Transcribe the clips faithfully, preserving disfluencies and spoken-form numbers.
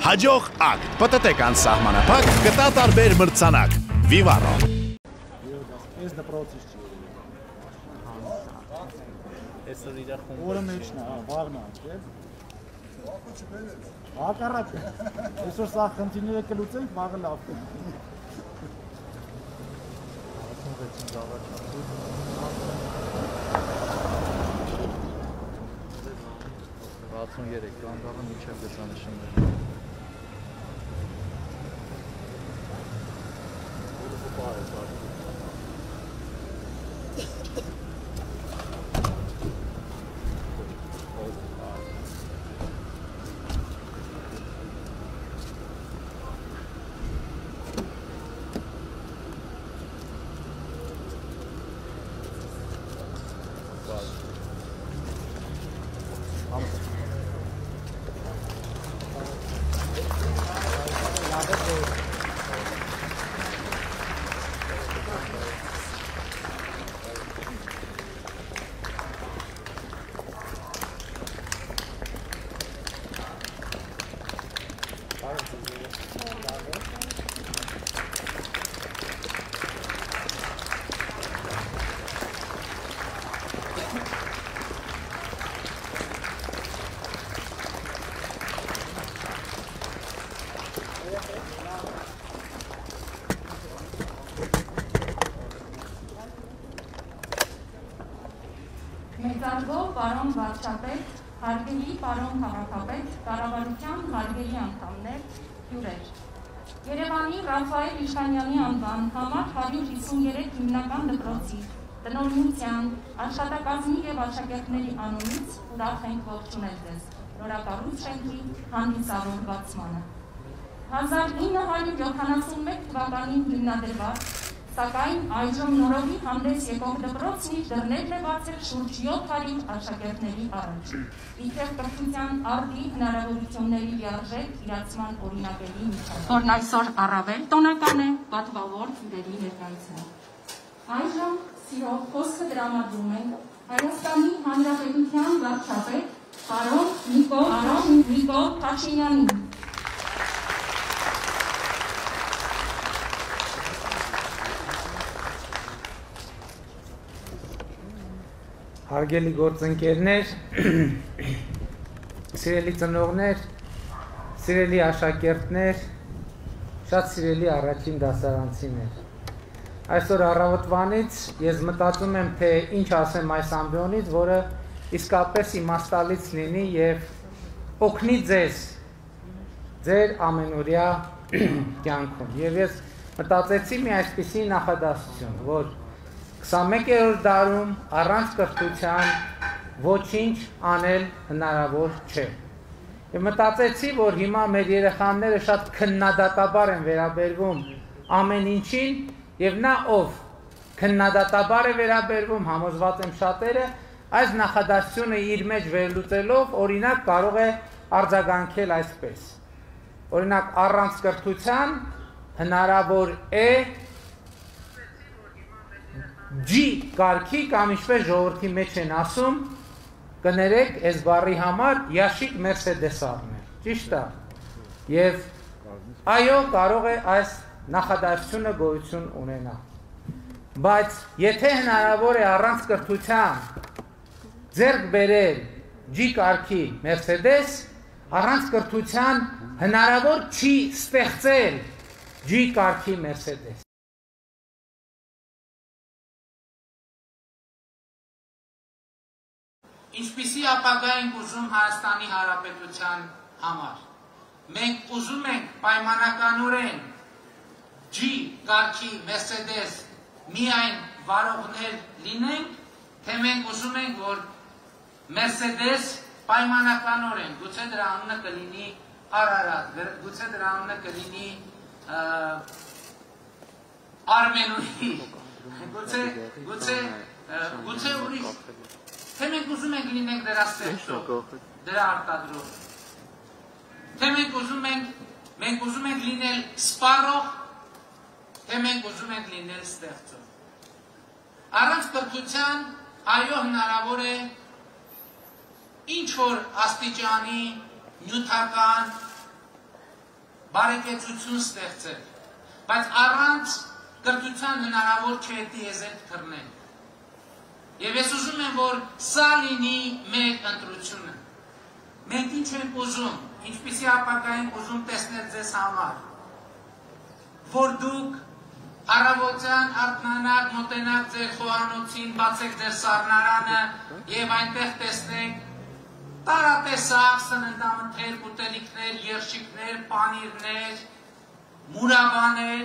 Հաջող ակտ, պտտեք անսահմանափակ, կտա տարբեր մրցանակ, Vivaro։ Ես դպրոցից չի։ Այսօր իր խումբը։ Որը մեջն է, վաղն է, չէ՞։ Հակառակ։ Այսօր սա խնդիրները կլուծենք, վաղը լավ կլինի։ վաթսուններեք կանգաղը միջև գծանշումներ։ Մեծարգով պարոն վարչապետ, հարգելի պարոն քաղաքապետ, կառավարության հարգելի անդամներ, հյուրեր։ Երևանի Ռաֆայել Իշխանյանի անվան համար հարյուր հիսուններեք հիմնական դպրոցի, տնօրինության, աշխատակազմի և աշակերտների անունից ուրախ ենք ողջունել ձեզ նորակառույց շենքի հանդիսավոր բացմանը։ հազար ինը հարյուր յոթանասունմեկ թվականին հիմնադրված, սակայն այժմ նորովի հանդես եկող դպրոցն իր դռներն է բացել շուրջ յոթ հարյուր աշակերտների առաջ, իբրև կրթության արդի հնարավորությունների լիարժեք իրացման օրինակելի միջոցով, որն այսօր առավել տոնական է պատվավոր հյուրերի ներկայացնել։ Այժմ սիրով խոսքը տրամադրում ենք Հայաստանի Հանրապետության վարչապետ պարոն Նիկոլ Փաշինյանին։ Հարգելի գործընկերներ, սիրելի ծնողներ, սիրելի աշակերտներ, շատ սիրելի առաջին դասարանցիներ։ Այսօր առավոտվանից ես մտածում եմ, թե ինչ ասեմ այս ամբիոնից, որը իսկապես իմաստալից լինի և օգնի ձեզ ձեր ամենօրյա կյանքում։ Եվ ես մտածեցի մի այսպիսի նախադասություն, որ քսանմեկերորդ դարում առանց կրթության ոչինչ անել հնարավոր չէ։ Եվ մտածեցի, որ հիմա մեր երեխաները շատ քննադատաբար են վերաբերվում ամեն ինչին, եւ նա ով քննադատաբար է վերաբերվում, համոզված եմ շատերը, այս նախադասությունը իր մեջ վերլուծելով, օրինակ կարող է արձագանքել այսպես. Օրինակ առանց կրթության հնարավոր է G կարգի կամ ինչպես ժողովրդի մեջ են ասում, կներեք այս բառի համար Յաշիկ Մերսեդես առնել, ճիշտ է։ Եվ այո, կարող է այս նախադասությունը գոյություն ունենա։ Բայց եթե հնարավոր է առանց կրթության ձեռք բերել G կարգի Մերսեդես, առանց կրթության հնարավոր չի ստեղծել G կարգի Մերսեդես։ Ինչպիսի ապագա ենք ուզում Հայաստանի Հանրապետության համար։ Մենք ուզում ենք պայմանականորեն G կարգի Մերսեդես միայն վարողներ լինենք, թե մենք ուզում ենք, որ Մերսեդես պայմանականորեն, գուցե դրա անունը կլինի Արարատ, գուցե դրա անունը կլինի Արմենուհի, գուցե ուրիշ, թե մենք ուզում ենք լինենք դրա ստեղծող, դրա արտադրող, թե մենք ուզում ենք լինել սպառող, թե մենք ուզում ենք լինել ստեղծող։ Առանց կրթության, այո, հնարավոր է ինչ որ աստիճանի նյութական բարեկեցություն ստեղծել, բայց առանց կրթության հնարավոր չէ դիեզերք թռնել։ Եվ ես ուզում եմ, որ սա լինի մեր ընտրությունը։ Մենք ինչ ենք ուզում, ինչպիսի ապագա ենք ուզում տեսնել ձեզ համար, որ դուք առավոտյան արթնանաք, մոտենաք ձեր խոհանոցին, բացեք ձեր սառնարանը եւ այնտեղ տեսնեք տարատեսակ սննդամթեր, ուտելիքներ, երշիկներ, պանիրներ, մուրաբաներ։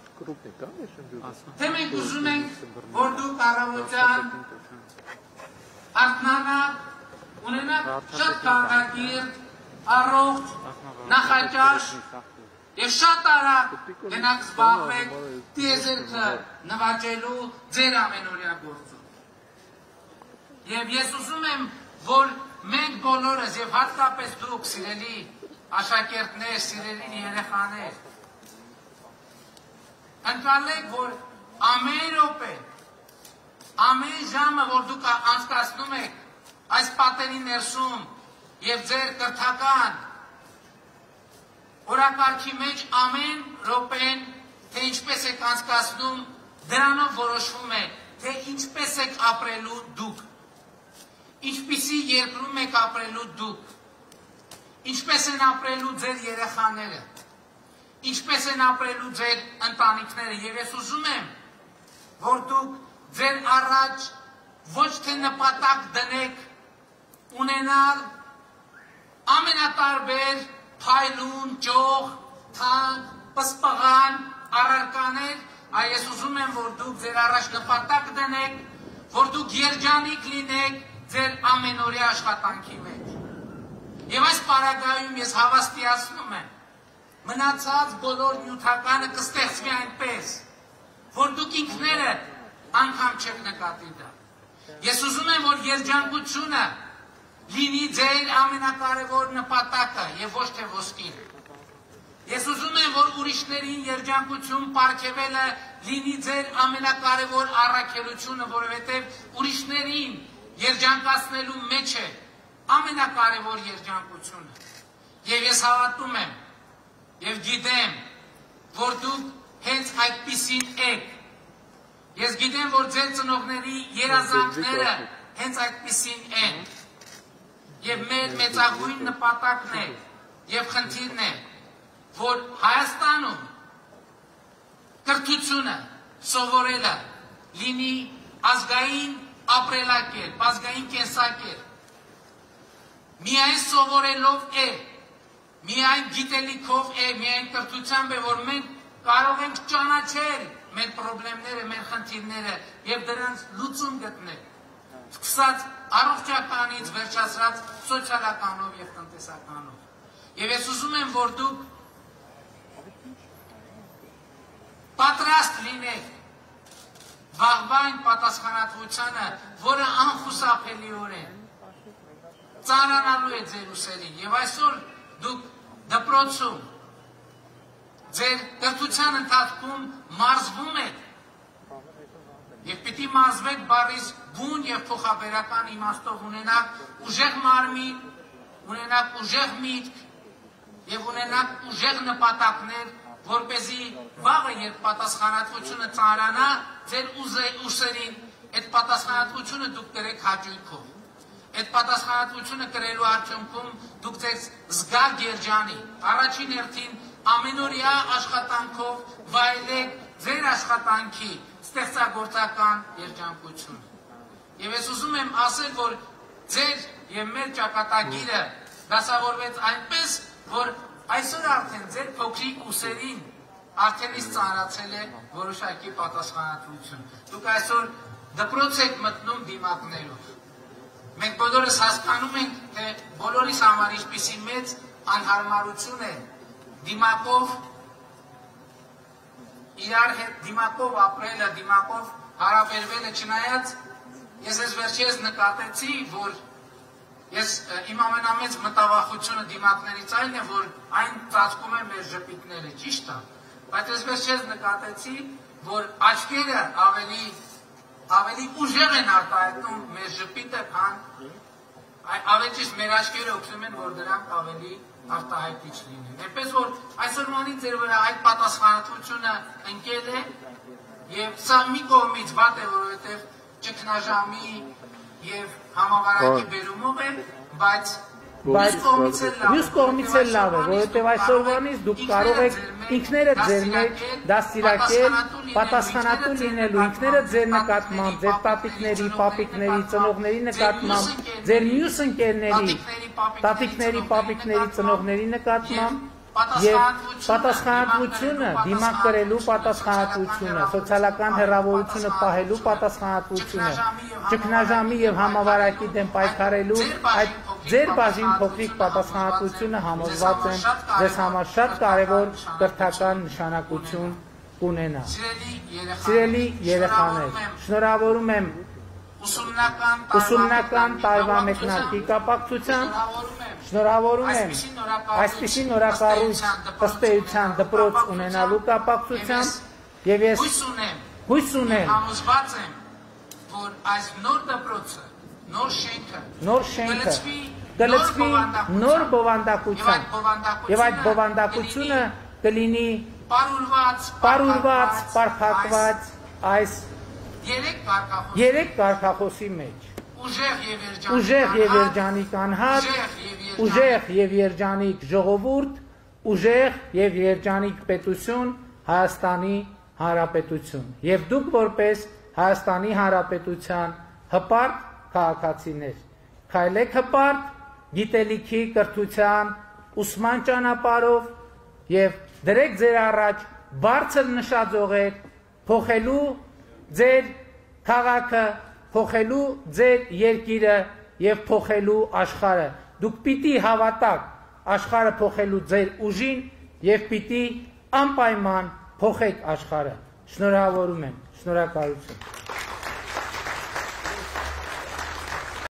Թե մենք ուզում ենք, որ դուք առավոտյան արթնանաք, ունենաք շատ քաղաքագիր, առողջ, նախաճաշ եւ շատ արագ գնաք զբաղվեք տիեզերքը նվաճելու ձեր ամենօրյա գործով։ Եվ ես ուզում եմ, որ մենք բոլորս եւ հատկապես դուք, սիրելի աշակերտներ, սիրելի երեխաներ, ընկալեք, որ ամեն րոպե, ամեն ժամը, որ դուք անցկացնում եք այս պատերի ներսում եւ ձեր կրթական օրակարգի մեջ ամեն րոպեն, թե ինչպես եք անցկացնում, դրանով որոշվում է, թե ինչպես եք ապրելու դուք, ինչպիսի երկրում եք ապրելու դուք, ինչպես են ապրելու ձեր երեխաները, ինչպես են ապրելու ձեր ընտանիքները, եւ ես ուզում եմ, որ դուք ձեր առաջ ոչ թե նպատակ դնեք ունենալ ամենատարբեր փայլուն, ճոխ, թանկ, պսպղան, առարկաներ, այ ես ուզում եմ, որ դուք ձեր առաջ նպատակ դնեք, որ դուք երջանիկ լինեք ձեր ամենօրյա աշխատանքի մեջ։ Եվ այս պարագայում ես հավաստիացնում եմ, մնացած բոլոր նյութականը կստեղծվի այնպես, որ դուք ինքները անգամ չեք նկատի դա։ Ես ուզում եմ, որ երջանկությունը լինի ձեր ամենակարևոր նպատակը եւ ոչ թե ոսկին։ Ես ուզում եմ, որ ուրիշներին երջանկություն պարգևելը լինի ձեր ամենակարևոր առաքելությունը, որովհետեւ ուրիշներին երջանկացնելու մեջ է ամենակարևոր երջանկությունը։ Եվ ես հավատում եմ եւ գիտեմ, որ դուք հենց այդպիսին եք։ Ես գիտեմ, որ ձեր ծնողների երազանքները հենց այդպիսին են։ Եվ մեր մեծագույն նպատակն է եւ խնդիրն է, որ Հայաստանում կրթությունը սովորելը լինի ազգային ապրելակերպ, ազգային կենսակերպ։ Միայն սովորելով է, միայն գիտելիքով է, միայն կրթությամբ է, որ մենք կարող ենք ճանաչել մեր խնդիրները, մեր խնդիրները եւ դրանց լուծում գտնել։ Սկսած առողջականից վերջացրած սոցիալականով եւ տնտեսականով։ Եվ ես ուզում եմ, որ դուք պատրաստ լինեք վաղվա այն պատասխանատվությանը, որը անխուսափելիորեն ծանրանալու է ձեր ուսերին։ Եվ այսօր դուք դպրոցում ձեր կրթության ընթացքում մարզվում եք եւ պիտի մարզվեք բառից բուն եւ փոխաբերական իմաստով, ունենաք ուժեղ մարմին, ունենաք ուժեղ միտք եւ ունենաք ուժեղ նպատակներ, որպեսզի վաղը երբ պատասխանատվությունը ծանրանա ձեր ուսերին, այդ պատասխանատվությունը դուք կրեք հաճույքով։ Այդ պատասխանատվությունը կրելու արդյունքում դուք ձեզ զգաք երջանի, առաջին հերթին ամենօրյա աշխատանքով վայելեք ձեր աշխատանքի ստեղծագործական երջանկությունը։ Եվ ես ուզում եմ ասել, որ ձեր եւ մեր ճակատագիրը դասավորվեց այնպես, որ այսօր արդեն ձեր փոքրիկ ուսերին արդեն իսկ ծանրացել է որոշակի պատասխանատվություն։ Դուք այսօր դպրոց եք մտնում դիմակներով։ Մենք բոլորս հասկանում ենք, թե բոլորիս համար ինչպիսի մեծ անհարմարություն է դիմակով իրար հետ դիմակով ապրելը, դիմակով հարաբերվելը, չնայած ես ես վերջերս նկատեցի, որ ես իմ ամենամեծ մտավախությունը դիմակներից այն է, որ այն ծածկում է մեր ժպիտները, ճիշտ է, բայց ես վերջերս նկատեցի, որ աչքերը ավելի ավելի ուժեղ են արտահայտում մեր ժպիտը, քան ավելի ճիշտ մեր աչքերը օգնում են, որ դրանք ավելի արտահայտիչ լինեն։ Այնպես որ այսօր պայմանի ձեր վրա այդ պատասխանատվությունը ընկել է եւ սա մի կողմից վատ է, որովհետեւ ճգնաժամի եւ համավարակի բերումով է, բայց Բայց մյուս կողմից էլ լավ է, որովհետև այսօրվանից դուք կարող եք ինքներդ ձեր մեջ դաստիարակել, պատասխանատու լինելու ինքներդ ձեր նկատմամբ, ձեր տատիկների, պապիկների, ծնողների նկատմամբ, ձեր մյուս ընկերների, տատիկների, պապիկների, ծնողների նկատմամբ եւ պատասխանատվությունը, դիմակ կրելու պատասխանատվությունը, սոցիալական հեռավորությունը պահելու պատասխանատվությունը, ճգնաժամի եւ համավարակի դեմ պայքարելու այդ ձեր բաժին փոքրիկ պատասխանատվությունը համոզված եմ ձեզ համար շատ կարևոր կրթական նշանակություն կունենա։ Սիրելի երեխաներ, շնորհավորում եմ ուսումնական տարվա մեկնարկի կապակցությամբ, շնորհավորում եմ այսպիսի նորակառույց ըստ էության դպրոց ունենալու կապակցությամբ եւ ես հույս ունեմ, համոզված եմ, որ այս նոր դպրոցը, նոր շենքը, նոր շենքը կլցվի նոր բովանդակությամբ եւ այդ բովանդակությունը կլինի պարուրված, պարփակված այս երեք կարգախոսի մեջ։ Ուժեղ եւ երջանիկ անհատ, ուժեղ եւ երջանիկ ժողովուրդ, ուժեղ եւ երջանիկ պետություն, Հայաստանի Հանրապետություն։ Եվ դուք որպես Հայաստանի Հանրապետության հպարտ քաղաքացիներ, քայլեք հպարտ գիտելիքի, կրթության, ուսման ճանապարհով եւ դրեք ձեր առաջ բարձր նշաձողեր փոխելու ձեր քաղաքը, փոխելու ձեր երկիրը եւ փոխելու աշխարհը։ Դուք պիտի հավատաք աշխարհը փոխելու ձեր ուժին եւ պիտի անպայման փոխեք աշխարհը։ Շնորհավորում եմ, շնորհակալություն։